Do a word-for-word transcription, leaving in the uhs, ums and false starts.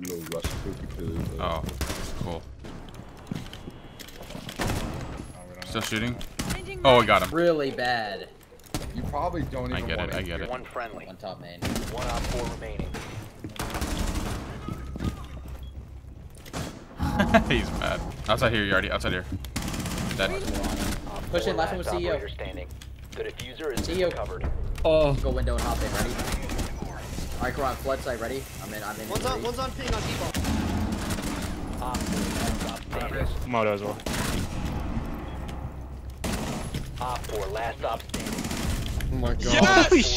little rush because. Uh, oh, cool. Still shooting? Oh, I got him. Really bad. You probably don't even. I get want it. I get it. One friendly. One top main. One op four remaining. He's mad. Outside here, you already. Outside here. Dead. Push in, last one with C E O. Standing. The diffuser is C E O. covered. Oh. Go window and hop in, ready? Alright, come on, flood site, ready? I'm in, I'm in. One's on, one's on ping on default. Op four, last op standing. Moto as well. Op four, last op standing. Oh my god. Yes!